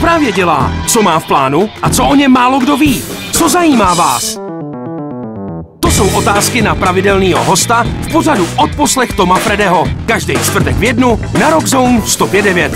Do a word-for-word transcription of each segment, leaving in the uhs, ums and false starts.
právě dělá, co má v plánu a co o něm málo kdo ví. Co zajímá vás? To jsou otázky na pravidelného hosta v pořadu Odposlech Toma Fredeho. Každý čtvrtek v jednu na Rock Zone sto pět devět.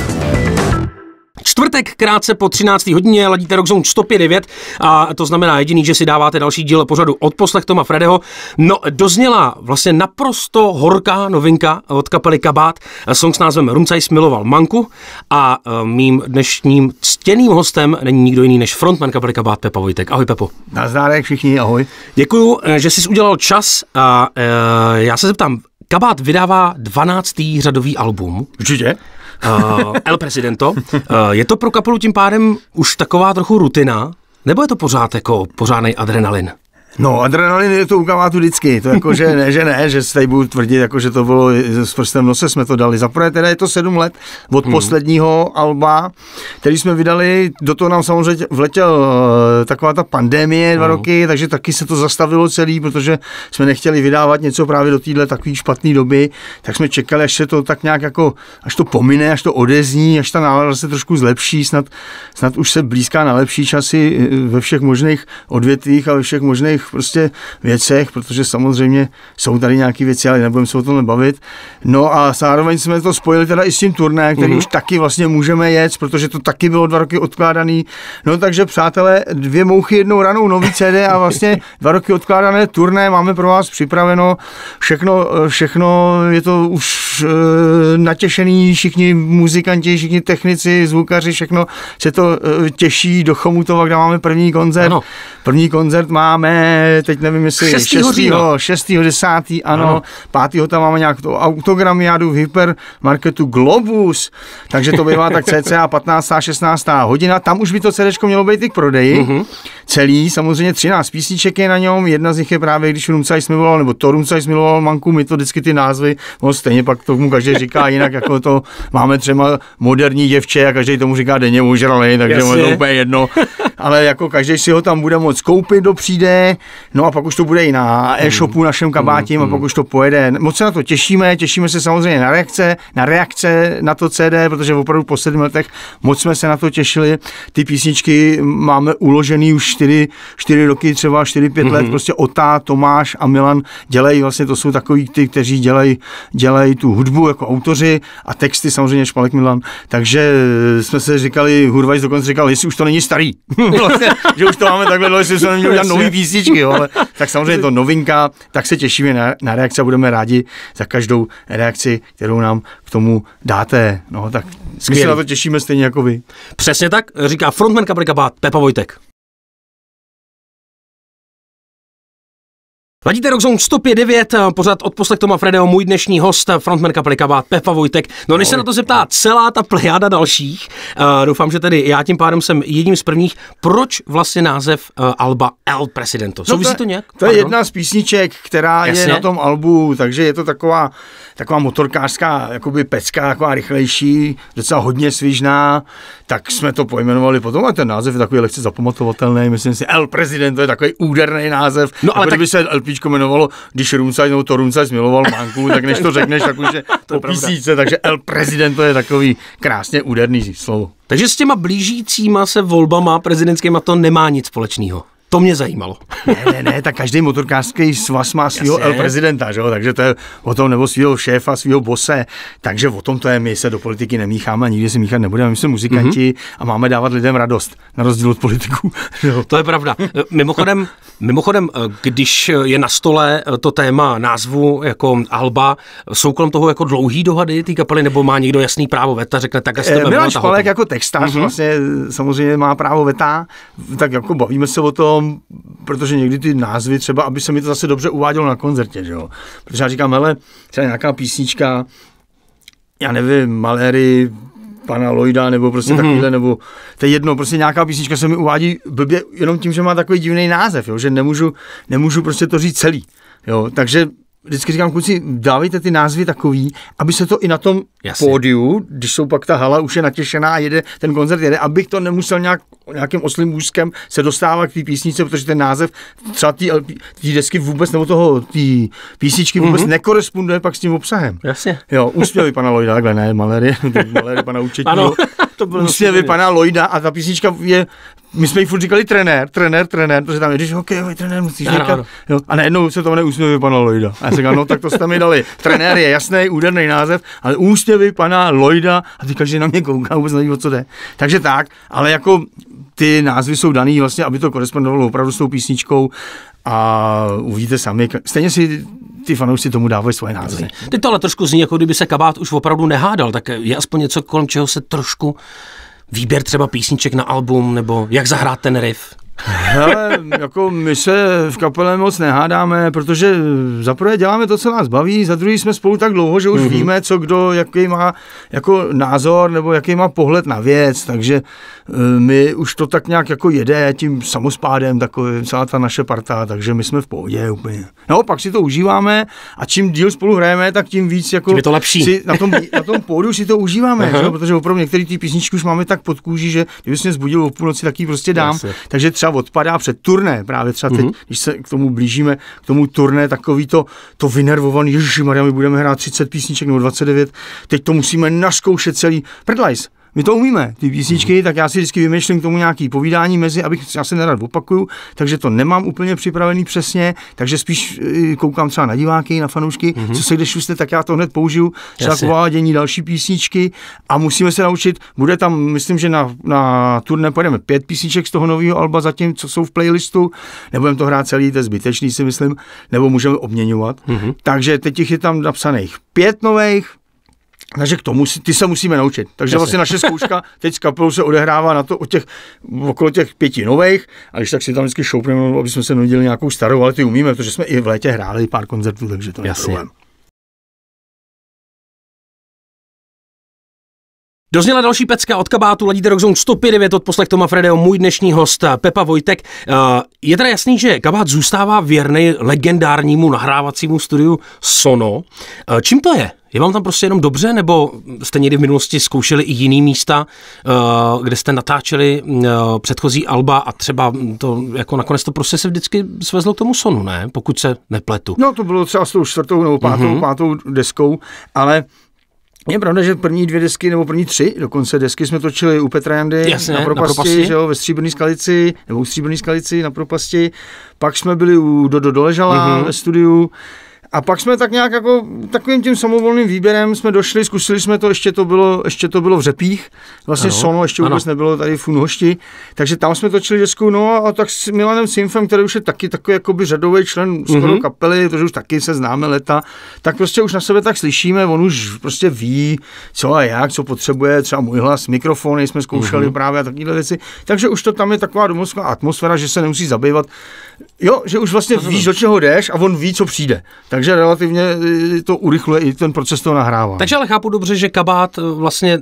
Čtvrtek krátce po třinácté hodině ladíte Rock Zone sto pět devět a to znamená jediný, že si dáváte další díl pořadu Odposlech Toma Fredeho. No, dozněla vlastně naprosto horká novinka od kapely Kabát. Song s názvem Rumcajs miloval Manku a mým dnešním ctěným hostem není nikdo jiný než frontman kapely Kabát Pepa Vojtek. Ahoj, Pepo. Nazdárek všichni, ahoj. Děkuju, že jsi udělal čas a e, já se zeptám, Kabát vydává dvanáctý řadový album. Určitě. Uh, El Presidento. Uh, je to pro kapelu tím pádem už taková trochu rutina? Nebo je to pořád jako pořádnej adrenalin? No, adrenalin je to u Kabátu vždycky. To jako, že ne, že ne, že se tady budu tvrdit, jako, že to bylo s prstem v nose jsme to dali. Zaprvé teda je to sedm let od hmm. posledního alba, který jsme vydali. Do toho nám samozřejmě vletěl uh, taková ta pandemie dva hmm. roky, takže taky se to zastavilo celý, protože jsme nechtěli vydávat něco právě do téhle takové špatné doby. Tak jsme čekali, až se to tak nějak jako, až to pomine, až to odezní, až ta nálada se trošku zlepší, snad, snad už se blízká na lepší časy ve všech možných odvětvích a ve všech možných prostě věcech, protože samozřejmě jsou tady nějaké věci, ale nebudeme se o tom bavit. No a zároveň jsme to spojili teda i s tím turné, který mm-hmm. už taky vlastně můžeme jet, protože to taky bylo dva roky odkládaný. No takže přátelé, dvě mouchy jednou ranou, nový C D a vlastně dva roky odkládané turné máme pro vás připraveno. Všechno, všechno je to už e, natěšený, všichni muzikanti, všichni technici, zvukaři, všechno se to e, těší do Chomutova, kde máme první koncert. Ano. První koncert máme teď nevím, jestli šestého šestého desátého ano, ano. pátého tam máme nějak to autogramiádu v hypermarketu Globus, takže to bývá tak cca patnáctá šestnáctá hodina, tam už by to CDčko mělo být i k prodeji, uh-huh. celý, samozřejmě třináct písniček je na něm, jedna z nich je právě, když Rumcajs miloval, nebo to Rumcajs miloval Manku, my to vždycky ty názvy, no stejně pak tomu každý říká jinak, jako to máme třeba moderní děvče a každý tomu říká denně ožralej, takže mu je to úplně jedno, ale jako každý si ho tam bude moct koupit do přijde. No a pak už to bude i na e-shopu našem Kabátím a pak už to pojede. Moc se na to těšíme, těšíme se samozřejmě na reakce, na reakce na to C D, protože opravdu po sedmi letech moc jsme se na to těšili. Ty písničky máme uložený už čtyři, čtyři roky, třeba čtyři pět mm-hmm. let, prostě Ota, Tomáš a Milan dělají, vlastně to jsou takový ty, kteří dělají, dělají tu hudbu jako autoři a texty samozřejmě Špalek Milan. Takže jsme se říkali, Hurvajs dokonce říkal, jestli už to není starý. vlastně, že už to máme takhle, jestli jsme neměli udělat nový písničky, jo, ale tak samozřejmě je to novinka, tak se těšíme na, na reakci a budeme rádi za každou reakci, kterou nám k tomu dáte. No, tak my se na to těšíme stejně jako vy. Přesně tak, říká frontman kapely Kabát Pepa Vojtek. Ladíte Rock Zone sto pět devět, pořád Odposlech Toma Fredeho, můj dnešní host, frontman kapely Kabát Pepa Vojtek. No než se na to zeptá celá ta plejáda dalších, uh, doufám, že tedy já tím pádem jsem jedním z prvních. Proč vlastně název uh, alba El Presidento? Souvisí no to, to nějak? To je jedna z písniček, která Jasně. je na tom albu, takže je to taková, taková motorkářská jakoby pecka, taková rychlejší, docela hodně svižná, tak jsme to pojmenovali potom a ten název je takový lehce zapamatovatelný, myslím si, El Presidento je takový úderný název, no, ale tak... kdyby se LPčko jmenovalo, když Rumcajs, no to Rumcajs miloval Manku, tak než to řekneš, tak už je po písničce, takže El Presidento je takový krásně úderný slovo. Takže s těma blížícíma se volbama prezidentskýma to nemá nic společného. To mě zajímalo. Ne, ne, ne, tak každý motorkářský svaz má svého El Prezidenta, že jo? Takže to je o tom, nebo svého šéfa, svého bose, takže o tom to je, my se do politiky nemícháme a nikdy se míchat nebudeme, my jsme muzikanti mm-hmm. a máme dávat lidem radost, na rozdíl od politiků. To je pravda. Mimochodem, mimochodem, když je na stole to téma názvu jako alba, jsou kolem toho jako dlouhý dohady té kapely, nebo má někdo jasný právo veta, řekne tak, jestli e, Milan Špalek jako textař mm-hmm. vlastně samozřejmě má právo veta, tak jako bavíme se o tom, protože někdy ty názvy třeba, aby se mi to zase dobře uvádělo na koncertě, že jo. Protože já říkám, hele, třeba nějaká písnička, já nevím, Maléry, pana Lloyda, nebo prostě mm-hmm. takovýhle, nebo to je jedno, prostě nějaká písnička se mi uvádí blbě jenom tím, že má takový divný název, jo, že nemůžu, nemůžu prostě to říct celý, jo, takže vždycky říkám, kluci, dávejte ty názvy takový, aby se to i na tom Jasně. pódiu, když jsou pak ta hala už je natěšená a jede, ten koncert jede, abych to nemusel nějak, nějakým oslým úzkem se dostávat k té písničce, protože ten název třeba té desky vůbec, nebo toho, té písničky vůbec mm-hmm. nekoresponduje pak s tím obsahem. Jasně. Jo, úsměvy pana Lloyda, takhle ne, Maléry, Maléry pana účetního. úsměvy pana Lloyda a ta písnička je, my jsme jí furt říkali trenér, trenér, trenér, protože tam je, když hokejový trenér musíš ano, říkat. ano. Jo, a najednou se to jmenuje úsměvy pana Lloyda. A já jsem říkal, no tak to jste mi dali. Trenér je jasný, úderný název, ale úsměvy pana Lloyda a ty každý na mě kouká, vůbec neví, o co jde. Takže tak, ale jako ty názvy jsou daný vlastně, aby to korespondovalo opravdu s tou písničkou a uvidíte sami. Stejně si ty fanoušci tomu dávají svoje názvy. Teď to ale trošku zní, jako kdyby se Kabát už opravdu nehádal, tak je aspoň něco, kolem čeho se trošku výběr třeba písniček na album, nebo jak zahrát ten riff? Hele, jako my se v kapele moc nehádáme, protože za prvé děláme to, co nás baví, za druhý jsme spolu tak dlouho, že už mm-hmm. víme, co kdo, jaký má jako názor, nebo jaký má pohled na věc, takže my už to tak nějak jako jede tím samospádem, takový celá ta naše parta, takže my jsme v pohodě úplně. No, pak si to užíváme a čím díl spolu hrajeme, tak tím víc jako tím je to lepší. Si na tom, na tom pódu si to užíváme, že? Protože opravdu některé ty písničky už máme tak pod kůží, že kdyby se mě zbudil o půlnoci, tak ji prostě dám. Jasně. Takže třeba odpadá před turné, právě třeba teď, mm-hmm. když se k tomu blížíme, k tomu turné, takový to, to vynervovaný, ježišmarja, my budeme hrát třicet písniček nebo dvacet devět, teď to musíme naskoušet celý, prdlajs. My to umíme, ty písničky, tak já si vždycky vymýšlím k tomu nějaký povídání mezi, abych, já se nerad opakuju, takže to nemám úplně připravený přesně, takže spíš koukám třeba na diváky, na fanoušky, mm-hmm. co se kde šuste, tak já to hned použiju, třeba k uvádění další písničky a musíme se naučit, bude tam, myslím, že na, na turné pojedeme pět písniček z toho nového alba zatím, co jsou v playlistu, nebudeme to hrát celý, to je zbytečný si myslím, nebo můžeme obměňovat, mm-hmm. takže teď těch je tam napsaných pět nových. Takže k tomu ty se musíme naučit. Takže Jasně. vlastně naše zkouška teď s kapelou se odehrává na to o těch, okolo těch pěti nových, a když tak si tam vždycky šoupneme, aby jsme se nudili nějakou starou, ale ty umíme, protože jsme i v létě hráli pár koncertů, takže to není problém. Dozněla další pecka od Kabátu, ladíte Rock Zone sto pět devět od poslech Toma Fredeho, můj dnešní host Pepa Vojtek. Je teda jasný, že Kabát zůstává věrný legendárnímu nahrávacímu studiu Sono. Čím to je? Je vám tam prostě jenom dobře, nebo jste někdy v minulosti zkoušeli i jiný místa, kde jste natáčeli předchozí alba a třeba to jako nakonec to prostě se vždycky svezlo k tomu Sonu, ne? Pokud se nepletu. No to bylo třeba s tou čtvrtou nebo pátou, mm-hmm. pátou deskou, ale je pravda, že první dvě desky, nebo první tři dokonce desky jsme točili u Petra Jandy Jasně, na propasti, na propasti. Že jo, ve Stříbrný skalici, nebo u Stříbrný skalici na propasti. Pak jsme byli u Dodo Doležala mm-hmm. ve studiu. A pak jsme tak nějak jako takovým tím samovolným výběrem jsme došli, zkusili jsme to, ještě to bylo, ještě to bylo v Řepích, vlastně ano, Sono ještě vůbec ano. nebylo tady v Unhošti, takže tam jsme točili desku, no a tak s Milanem Simfem, který už je taky takový jakoby řadový člen skoro mm-hmm. kapely, protože už taky se známe leta, tak prostě už na sebe tak slyšíme, on už prostě ví, co a jak, co potřebuje, třeba můj hlas, mikrofony jsme zkoušeli mm-hmm. právě a takovéhle věci, takže už to tam je taková domovská atmosféra, že se nemusí zabývat, jo, že už vlastně víš, do čeho jdeš a on ví, co přijde. Takže relativně to urychluje i ten proces toho nahrávání. Takže ale chápu dobře, že Kabát vlastně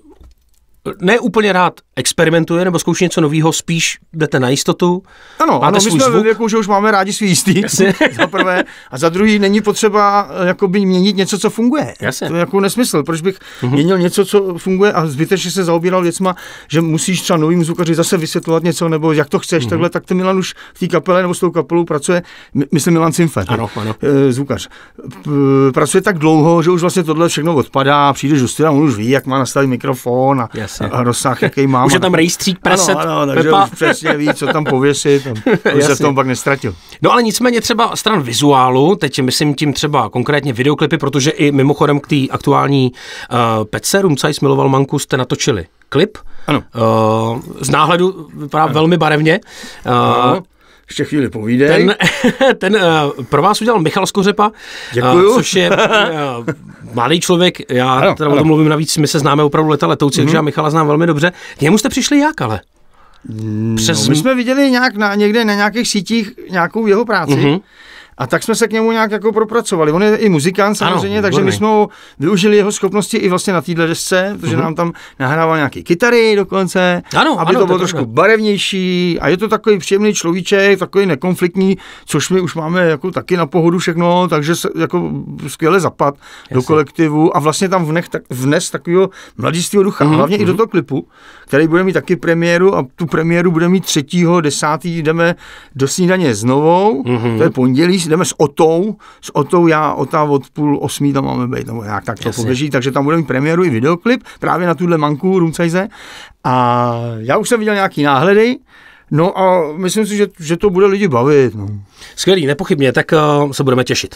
ne úplně rád experimentuje nebo zkouší něco nového, spíš jdete na jistotu. Ano, ano, my jsme ve věku, že už máme rádi svý jistý, za prvé, a za druhý není potřeba jakoby měnit něco, co funguje. Jasně. To je jako nesmysl, proč bych uh-huh. měnil něco, co funguje a zbytečně se zaobíral věcma, že musíš třeba novým zvukaři zase vysvětlovat něco, nebo jak to chceš, uh-huh. takhle, tak ten Milan už v té kapele nebo s tou kapelou pracuje, myslím Milan Simfe, ano, ano. zvukař, pracuje tak dlouho, že už vlastně tohle všechno odpadá, přijdeš do studia, on už ví, jak má nastavit mikrofon a, a rozsah, jaký má. Už je tam rejstřík, preset, ano, ano, takže Pepa. Už přesně ví, co tam pověsit, už se v tom pak nestratil. No ale nicméně třeba stran vizuálu, teď myslím tím třeba konkrétně videoklipy, protože i mimochodem k té aktuální uh, Pece Rumcajs miloval Manku jste natočili klip. Ano. Uh, z náhledu vypadá ano. velmi barevně. Uh, ano. Ještě chvíli povídej. Ten, ten uh, pro vás udělal Michal Skořepa, uh, což je uh, mladý člověk, já ano, teda ano. o tom mluvím navíc, my se známe opravdu leta letoucí, mm-hmm. takže já Michala znám velmi dobře. K němu jste přišli jak ale? Přes... No, my jsme viděli nějak na, někde na nějakých sítích nějakou jeho práci. Mm-hmm. A tak jsme se k němu nějak jako propracovali. On je i muzikant samozřejmě, ano, takže my jsme ho využili jeho schopnosti i vlastně na téhle desce, protože mm-hmm. nám tam nahrával nějaké kytary dokonce, ano, aby ano, to bylo to trošku barevnější a je to takový příjemný človíček, takový nekonfliktní, což my už máme jako taky na pohodu všechno, takže se jako skvěle zapad Jasně. do kolektivu a vlastně tam vnech, tak, vnes takového mladistvého ducha, mm-hmm. hlavně mm-hmm. i do toho klipu, který bude mít taky premiéru a tu premiéru bude mít třetího desátého jdeme do snídaně s Novou, mm-hmm. to je pondělí jdeme s Otou, s Otou, já Ota od půl osmí tam máme být, nebo jak tak to Jasně. poběží, takže tam budeme mít premiéru i videoklip právě na tuhle manku Roomsize. A já už jsem viděl nějaký náhledy, no a myslím si, že, že to bude lidi bavit. No. Skvělý, nepochybně, tak uh, se budeme těšit.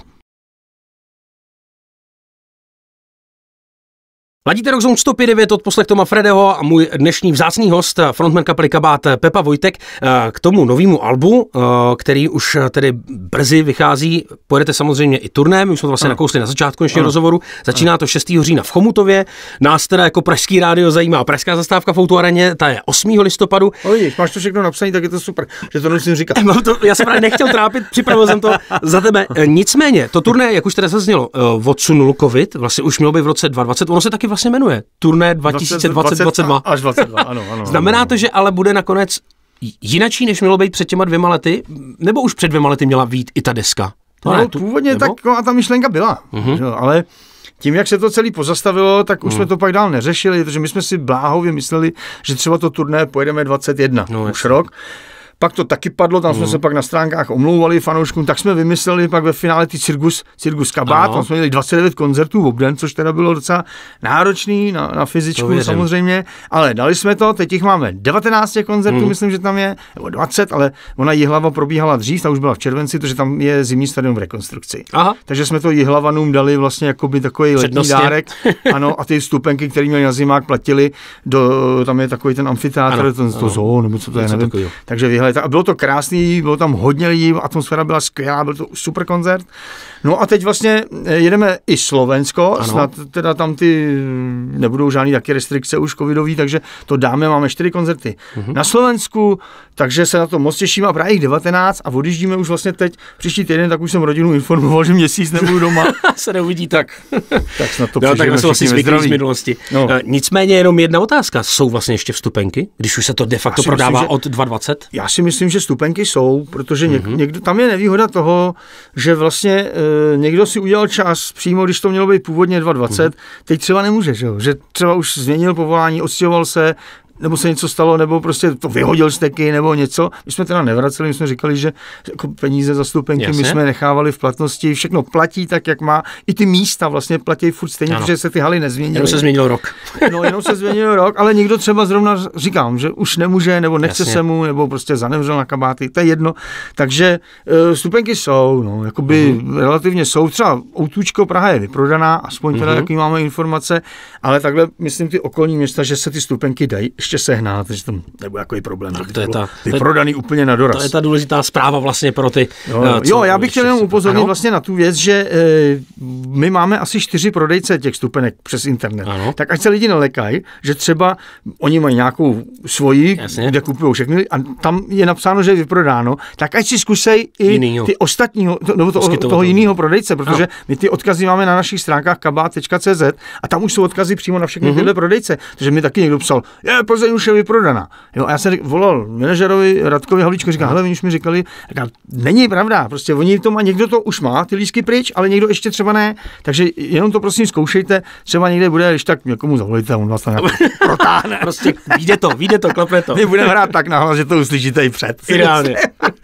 Ladíte Rockzone sto pět devět od poslech Toma Fredeho a můj dnešní vzácný host, frontman kapely Kabát Pepa Vojtek, k tomu novému albu, který už tedy brzy vychází. Pojedete samozřejmě i turné, my už jsme to vlastně nakousli na začátku dnešního rozhovoru. Začíná to šestého října v Chomutově, nás teda jako pražský rádio zajímá pražská zastávka v Outu Areně, ta je osmého listopadu. No vidíš, máš to všechno napsané, tak je to super, že to nemusím říkat. Mám to, já jsem právě nechtěl trápit, připravil jsem to za tebe. Nicméně, to turné, jak už teda zaznělo, odsunul covid, vlastně už mělo být v roce dvacet dvacet, ono se taky vlastně jmenuje turné dva tisíce dvacet dvacet dva. Až dvacet dva, ano, ano. Znamená ano. to, že ale bude nakonec jinačí, než mělo být před těma dvěma lety? Nebo už před dvěma lety měla být i ta deska? To no, ne, tu, původně nebo? Tak a ta myšlenka byla, uh-huh. že, ale tím, jak se to celé pozastavilo, tak už uh-huh. jsme to pak dál neřešili, protože my jsme si bláhově mysleli, že třeba to turné pojedeme dvacet jedna, no, už rok. Pak to taky padlo, tam jsme mm. se pak na stránkách omlouvali fanouškům, tak jsme vymysleli pak ve finále ty Cirkus, Cirkus Kabát, tam jsme měli dvacet devět koncertů v obden, což teda bylo docela náročný na, na fyzičku samozřejmě, ale dali jsme to, teď jich máme devatenáct koncertů, mm. myslím, že tam je, nebo dvacet, ale ona Jihlava probíhala dřív, ta už byla v červenci, protože tam je zimní stadion v rekonstrukci. Aha. Takže jsme to Jihlavanům dali vlastně jakoby takový letní dárek, ano, a ty vstupenky, které měli na zimák, platili do, tam je takový ten amfiteátr, ten to zoo, nebo co to je, nevím. Takže a bylo to krásný, bylo tam hodně lidí, atmosféra byla skvělá, byl to super koncert. No a teď vlastně jedeme i Slovensko, ano. Snad teda tam ty nebudou žádný taky restrikce už covidový, takže to dáme, máme čtyři koncerty uh-huh. na Slovensku, takže se na to moc těším a právě jich devatenáct a odjíždíme už vlastně teď příští týden, tak už jsem rodinu informoval, že měsíc nebudu doma. se neuvidí tak. Tak snad to no, tak jsou asi zvyklí z minulosti. No. Nicméně jenom jedna otázka, jsou vlastně ještě vstupenky, když už se to de facto prodává myslím, že... od dva dvacet? Já si myslím, že vstupenky jsou, protože něk, mm-hmm. někdo, tam je nevýhoda toho, že vlastně e, někdo si udělal čas přímo, když to mělo být původně dva dvacet, mm-hmm. teď třeba nemůže, že, že třeba už změnil povolání, odstěhoval se, nebo se něco stalo, nebo prostě to vyhodil z teky, nebo něco. My jsme teda nevraceli, my jsme říkali, že jako peníze za vstupenky Jasně. my jsme nechávali v platnosti, všechno platí tak, jak má. I ty místa vlastně platí furt stejně, ano. protože se ty haly nezměnily. Jenom se změnil rok. No, jenom se změnil rok, ale někdo třeba zrovna říkám, že už nemůže, nebo nechce Jasně. se mu, nebo prostě zanemřel na kabáty, to je jedno. Takže vstupenky jsou, no, jakoby uh-huh. relativně jsou. Třeba Outůčko Praha je vyprodaná, aspoň teda uh-huh. takový máme informace, ale takhle myslím ty okolní města, že se ty vstupenky dají ještě sehnat, že tam nebude takový problém. Tak to je ta, vyprodaný to je, úplně na doraz. To je ta důležitá zpráva vlastně pro ty. Jo, uh, jo já bych chtěl jenom upozornit ano? vlastně na tu věc, že e, my máme asi čtyři prodejce těch vstupenek přes internet. Ano? Tak ať se lidi nelekají, že třeba oni mají nějakou svoji, Jasně. kde kupují všechny a tam je napsáno, že je vyprodáno, tak ať si zkusej i jinýho. ty ostatního, to, nebo to, toho jiného prodejce, protože ano. my ty odkazy máme na našich stránkách kabát tečka cé zet a tam už jsou odkazy přímo na všechny mm-hmm. tyhle prodejce. Takže mi taky někdo psal, je, Plzeň už je vyprodaná. Jo, a já jsem řík, volal manažerovi Radkovi Havlíčko, říkal, hele, oni už mi říkali, říkal, není pravda, prostě oni to má, někdo to už má, ty lístky pryč, ale někdo ještě třeba ne, takže jenom to prosím zkoušejte, třeba někde bude, když tak někomu zavolíte, on vás tam nějak protáhne. Prostě vyjde to, vyjde to, klapne to. My budeme hrát tak nahlas, že to uslyšíte i před. Ideálně.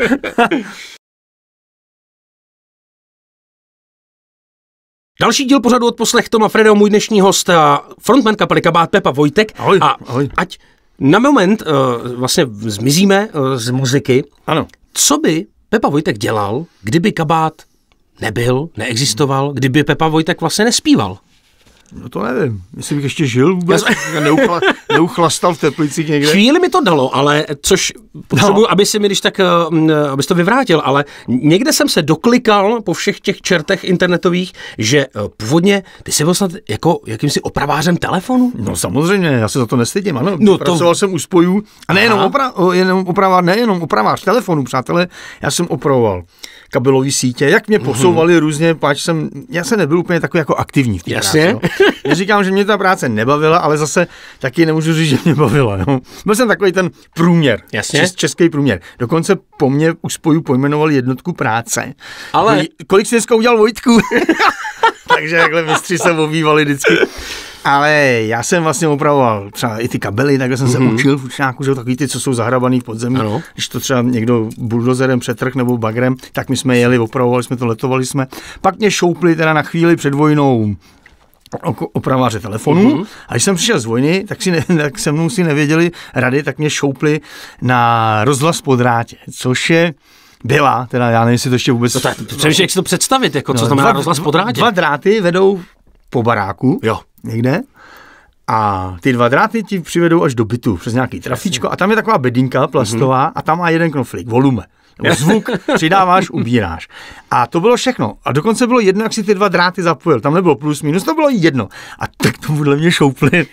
Další díl pořadu od poslech Toma Fredeho, můj dnešní host, frontman kapely Kabát Pepa Vojtek. Ahoj, a ahoj. Ať na moment uh, vlastně zmizíme uh, z muziky. Ano. Co by Pepa Vojtek dělal, kdyby Kabát nebyl, neexistoval, kdyby Pepa Vojtek vlastně nespíval? No to nevím, jestli bych ještě žil vůbec, neuchla, neuchlastal v Teplicích někde. Chvíli mi to dalo, ale což potřebuji, no. aby si mi když tak, abys to vyvrátil, ale někde jsem se doklikal po všech těch čertech internetových, že původně ty jsi byl snad jako jakýmsi opravářem telefonu? No samozřejmě, já se za to nestydím, ano. No Pracoval to... jsem u spojů a nejenom, opra, jenom opravář, nejenom opravář telefonu, přátelé, já jsem opravoval kabelový sítě, jak mě posouvali mm-hmm. různě, páč jsem, já jsem nebyl úplně takový jako aktivní v té Jasně. práci. Jo. Neříkám, že mě ta práce nebavila, ale zase taky nemůžu říct, že mě bavila. Jo. Byl jsem takový ten průměr, čes, český průměr. Dokonce po mně u spojů pojmenovali jednotku práce. Ale kolik jsi dneska udělal Vojtku? Takže takhle mistři se obývali vždycky. Ale já jsem vlastně opravoval třeba i ty kabely, takhle jsem mm-hmm. se učil v učňáku, že takový ty, co jsou zahrabaný v podzemí. Ano. Když to třeba někdo buldozerem přetrh nebo bagrem, tak my jsme jeli, opravovali jsme to, letovali jsme. Pak mě šoupli teda na chvíli před vojnou opraváře telefonu. Mm-hmm. A když jsem přišel z vojny, tak, si ne, tak se mnou si nevěděli rady, tak mě šoupli na rozhlas po drátě, což je byla, teda já nevím, jestli to ještě vůbec... No tak, přemýšlím, jak si to představit, jako, co no, znamená dva, rozhlas po drátě. Dva dráty vedou po baráku, jo. někde, a ty dva dráty ti přivedou až do bytu přes nějaký trafíčko a tam je taková bedinka plastová mm-hmm. a tam má jeden knoflík, volume. Zvuk přidáváš, ubíráš. A to bylo všechno. A dokonce bylo jedno, jak si ty dva dráty zapojil. Tam nebylo plus, minus, to bylo jedno. A tak to podle mě šoupli.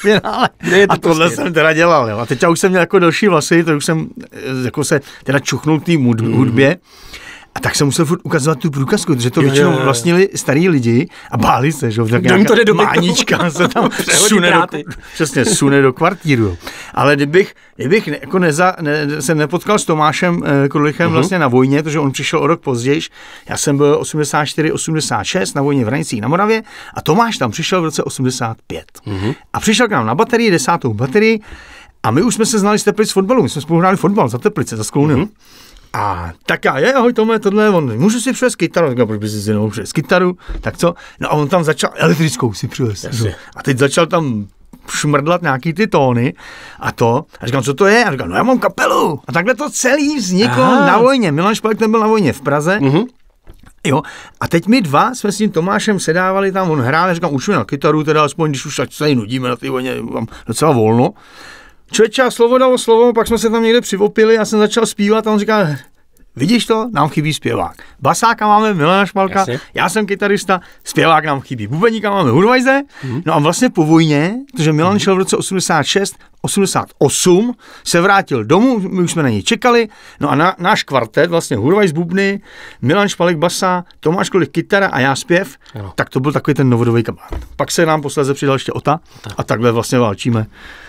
A tohle prostě jsem teda dělal. Jo. A teď já už jsem měl jako další vlasy, to už jsem jako se teda čuchnul k té hudbě. A tak jsem musel furt ukazovat tu průkazku, protože to většinou vlastnili starý lidi a báli se, že tak nějaká mánička se tam sune do, přesně, sune do kvartíru. Ale kdybych, kdybych ne, jako neza, ne, se nepotkal s Tomášem eh, Krulichem uh-huh. vlastně na vojně, protože on přišel o rok později, já jsem byl osmdesát čtyři osmdesát šest na vojně v Hranicích na Moravě a Tomáš tam přišel v roce osmdesát pět. Uh-huh. A přišel k nám na baterii, desátou baterii a my už jsme se znali z Teplic fotbalu, my jsme spolu hráli fotbal za Teplice, za Sklouny. Uh-huh. A tak já, je, ahoj Tome, tohle, on, můžu si přivést kytaru? Říkám, proč bys si nemohl přivést kytaru? Tak co? No a on tam začal, elektrickou si přivést. A teď začal tam šmrdlat nějaký ty tóny a to. A říkám, co to je? A říkám, no já mám kapelu. A takhle to celý vzniklo Aha. na vojně. Milan Špalek ten byl na vojně v Praze. Uh-huh. Jo, a teď my dva jsme s tím Tomášem sedávali tam, on hrál, říkám, učíme na kytaru, teda aspoň, když už se jí nudíme na té vojně, mám docela volno. Člověče, a slovo dalo slovo, pak jsme se tam někde přivopili, já jsem začal zpívat a on říká, vidíš to, nám chybí zpěvák. Basáka máme Milana Špalka, Jasně. já jsem kytarista, zpěvák nám chybí. Bubeníka máme Hurvajze, mm-hmm. no a vlastně po vojně, protože Milan mm-hmm. šel v roce osmdesát šest osmdesát osm, se vrátil domů, my už jsme na něj čekali, no a na, náš kvartet, vlastně Hurvajz bubny, Milan Špalek basa, Tomáš Kulich kytara a já zpěv, ano. tak to byl takový ten novodobý kabát. Pak se nám posléze přidal ještě Ota tak. a takhle vlastně válčíme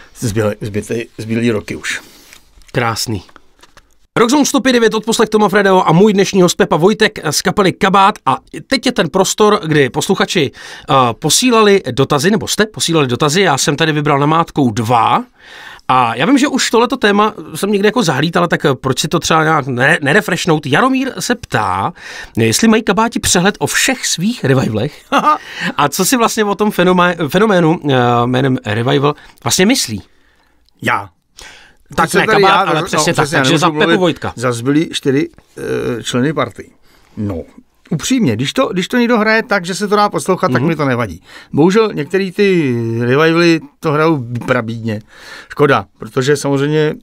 zbylý roky už. Krásný. Rockzone sto pět devět odposlech Toma Fredeho a můj dnešní host Pepa Vojtek z kapely Kabát a teď je ten prostor, kdy posluchači uh, posílali dotazy, nebo jste posílali dotazy, já jsem tady vybral namátkou dva a já vím, že už tohleto téma jsem někde jako zahlít, ale tak proč si to třeba nějak nerefreshnout? Jaromír se ptá, jestli mají Kabáti přehled o všech svých revivalech a co si vlastně o tom fenomé, fenoménu uh, jménem revival vlastně myslí? Já. Tak ne, Kabát, já, ale no, přesně no, tak, přesně, takže za Pepu Vojtka. Za zbylí čtyři uh, členy party. No, upřímně, když to, když to někdo hraje tak, že se to dá poslouchat, mm-hmm. tak mi to nevadí. Bohužel některý ty revivaly to hrajou prabídně. Škoda, protože samozřejmě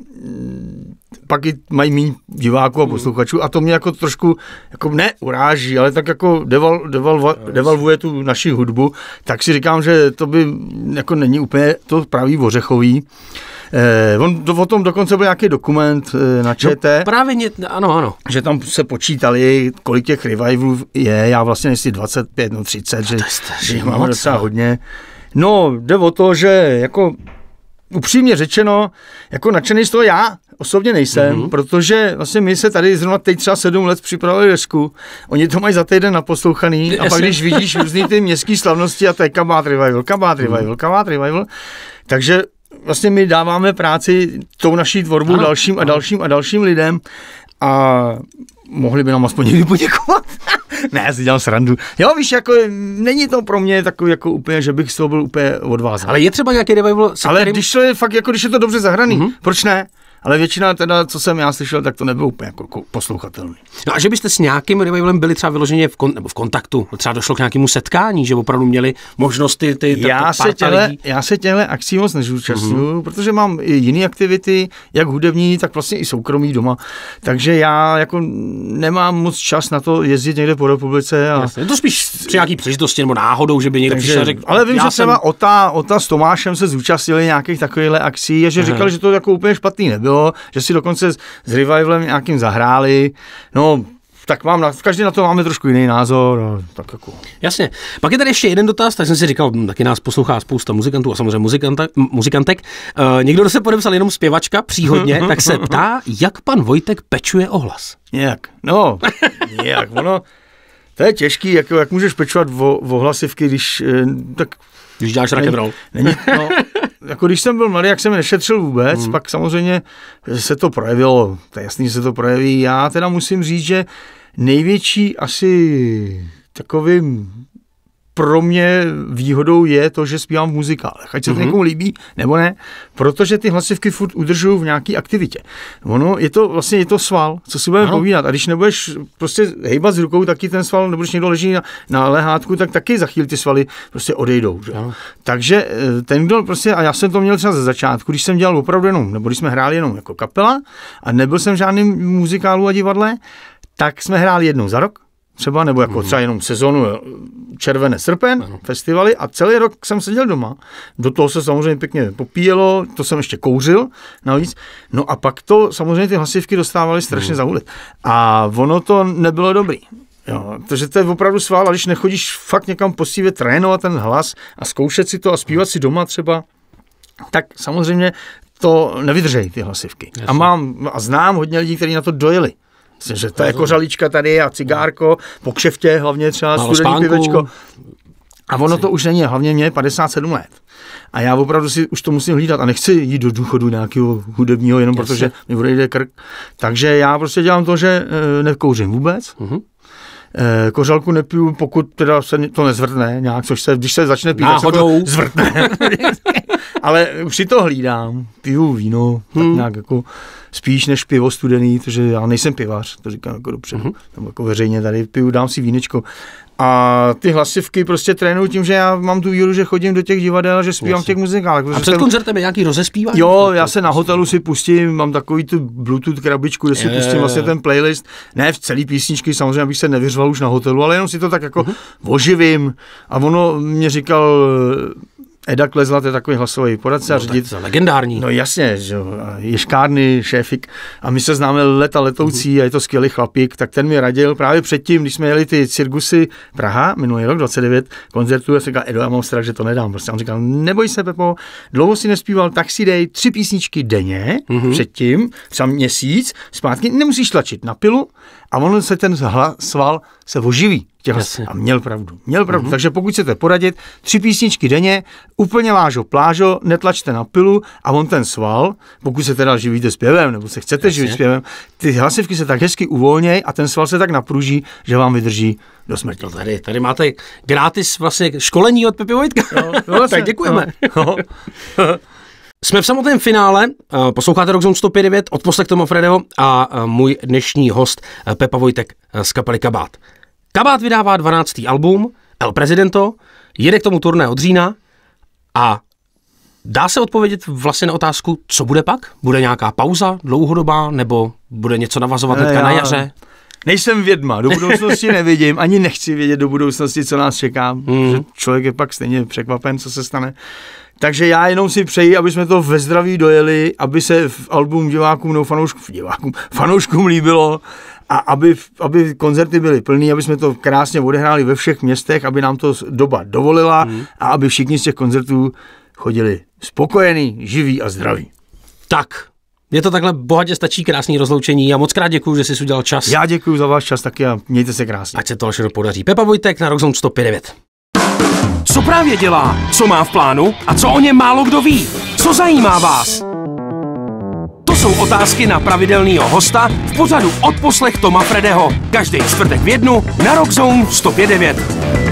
pak i mají méně diváků a posluchačů a to mě jako trošku jako ne uráží, ale tak jako deval, deval, devalvuje tu naši hudbu, tak si říkám, že to by jako není úplně to pravý ořechový. Eh, on o tom dokonce byl nějaký dokument eh, na ČT. No, právě ně, ano, ano. Že tam se počítali, kolik těch revivalů je, já vlastně nejsi dvacet pět, no třicet, že, že máme docela hodně. No, jde o to, že jako upřímně řečeno, jako nadšený z toho já osobně nejsem, mm-hmm. protože vlastně my se tady zrovna teď třeba sedm let připravili desku, oni to mají za týden naposlouchaný Jasně. a pak když vidíš různý ty městský slavnosti a to je Kabát revival, Kabát revival, Kabát revival, takže vlastně my dáváme práci tou naší tvorbu ano, dalším a dalším a dalším lidem a mohli by nám aspoň někdy poděkovat. Ne, já si dělám srandu. Jo, víš, jako není to pro mě takový jako úplně, že bych z toho byl úplně odvázaný. Ale je třeba nějaký revival, Ale kterým... když to je fakt, jako když je to dobře zahraný, mm-hmm. proč ne? Ale většina teda, co jsem já slyšel, tak to nebylo úplně jako poslouchatelný. No a že byste s nějakým revivalem byli třeba vyloženě v, kon, nebo v kontaktu, třeba došlo k nějakému setkání, že opravdu měli možnosti ty, ty já, se těhle, já se těhle akcí moc nezúčastňuju, mm-hmm. protože mám i jiné aktivity, jak hudební, tak vlastně i soukromí doma. Takže já jako nemám moc čas na to jezdit někde po republice. A... Jasně, to spíš při nějaký příležitosti nebo náhodou, že by někdo přišel a řekl. Ale vím, že jsem... třeba Ota, Ota s Tomášem se zúčastnili nějakých takovýchhle akcí a že Aha. říkal, že to jako úplně špatný nebylo. Že si dokonce s revivalem nějakým zahráli, no tak mám na, každý na to máme trošku jiný názor. A tak jako. Jasně. Pak je tady ještě jeden dotaz, tak jsem si říkal, taky nás poslouchá spousta muzikantů a samozřejmě muzikanta, muzikantek. Uh, někdo, kdo se podepsal jenom zpěvačka, příhodně, tak se ptá, jak pan Vojtek pečuje o hlas. Nějak, no, nějak, ono, to je těžký, jak, jak můžeš pečovat o, o hlasivky, když, tak Když děláš rock and roll. Není, no, jako když jsem byl mladý, jak jsem nešetřil vůbec, hmm. pak samozřejmě se to projevilo, to je jasný, že se to projeví. Já teda musím říct, že největší asi takovým pro mě výhodou je to, že zpívám v muzikálech. Ať se to mm-hmm. někomu líbí, nebo ne, protože ty hlasivky furt udržuju v nějaký aktivitě. Ono je to vlastně je to sval, co si budeme ano. povídat. A když nebudeš prostě hejbat s rukou, taky ten sval, nebo když někdo leží na, na lehátku, tak taky za chvíli ty svaly prostě odejdou. Že? Takže ten, kdo prostě, a já jsem to měl třeba ze začátku, když jsem dělal opravdu jenom, nebo když jsme hráli jenom jako kapela a nebyl jsem žádný muzikálu a divadle, tak jsme hráli jednou za rok. Třeba, nebo jako třeba jenom sezonu červené srpen, ano. festivaly a celý rok jsem seděl doma. Do toho se samozřejmě pěkně popíjelo, to jsem ještě kouřil navíc. No a pak to samozřejmě ty hlasivky dostávaly strašně za hulit. A ono to nebylo dobrý. Jo, protože to je opravdu sval, a když nechodíš fakt někam posívě trénovat ten hlas a zkoušet si to a zpívat si doma třeba, tak samozřejmě to nevydržejí ty hlasivky. Jasně. A mám a znám hodně lidí, kteří na to dojeli. Myslím, že to je kořalička tady a cigárko, po kšeftě, hlavně třeba Málo studený spánku. pivečko. A ono to už není, hlavně mě je padesát sedm let. A já opravdu si už to musím hlídat a nechci jít do důchodu nějakého hudebního, jenom Jasně. protože mi odejde krk. Takže já prostě dělám to, že e, nekouřím vůbec. Uh-huh. E, kořalku nepiju, pokud teda se to nezvrtne nějak, což se, když se začne pít, tak se to zvrtne. Ale už si to hlídám, piju víno, tak hmm. nějak jako spíš než pivo studený, protože já nejsem pivař, to říkám jako dopředu, hmm. tam jako veřejně tady piju, dám si vínečko. A ty hlasivky prostě trénuju tím, že já mám tu výhodu, že chodím do těch divadel a že zpívám v těch muzikálech. A před jsem... koncertem je nějaký rozespívání? Jo, já se na hotelu si pustím, mám takový tu Bluetooth krabičku, kde si je, pustím vlastně ten playlist. Ne v celý písničky, samozřejmě abych se nevyřval už na hotelu, ale jenom si to tak jako uh-huh. oživím. A ono mě říkal Eda Klezla, to je takový hlasový poradce. No, řadit, legendární. No jasně, že jo, ješkárny, šéfik. A my se známe leta letoucí uh-huh. a je to skvělý chlapík, tak ten mi radil právě předtím, když jsme jeli ty cirkusy Praha, minulý rok, dvacet devět koncertů, já jsem říkal, Edo, já mám strach, že to nedám. Prostě on říkal, neboj se, Pepo, dlouho si nespíval, tak si dej tři písničky denně, uh-huh. předtím, třeba měsíc, zpátky, nemusíš tlačit na pilu a on se ten hlas, sval se oživí. A měl pravdu, měl pravdu. Uh-huh. Takže pokud chcete poradit, tři písničky denně, úplně lážo plážo, netlačte na pilu a on ten sval, pokud se teda živíte zpěvem, nebo se chcete Jasně. živit zpěvem, ty hlasivky se tak hezky uvolnějí a ten sval se tak napruží, že vám vydrží do smrti. No tady, tady máte gratis vlastně školení od Pepy Vojtka. No, no vlastně, tak děkujeme. No. Jsme v samotném finále, posloucháte Rock Zone sto pět devět, odposlech Toma Fredeho a můj dnešní host Pepa Vojtek z kapely Kabát. Kabát vydává dvanáctý album El Presidento, jede k tomu turné od října a dá se odpovědět vlastně na otázku, co bude pak? Bude nějaká pauza dlouhodobá nebo bude něco navazovat hnedka na jaře? Nejsem vědma, do budoucnosti nevidím, ani nechci vědět do budoucnosti, co nás čeká, mm. že člověk je pak stejně překvapen, co se stane. Takže já jenom si přeji, aby jsme to ve zdraví dojeli, aby se v album divákům, no fanouškům, divákům, fanouškům líbilo a aby, aby koncerty byly plný, aby jsme to krásně odehráli ve všech městech, aby nám to doba dovolila mm. a aby všichni z těch koncertů chodili spokojení, živí a zdraví. Tak, je to takhle bohatě stačí, krásný rozloučení a moc krát děkuju, že jsi udělal čas. Já děkuju za váš čas taky a mějte se krásně. Ať se to všechno podaří. Pepa Vojtek na Rock Zone sto pět devět. Co právě dělá, co má v plánu a co o něm málo kdo ví? Co zajímá vás? To jsou otázky na pravidelného hosta v pořadu Odposlech Toma Fredeho. Každý čtvrtek v jednu na Rock Zone sto pět devět.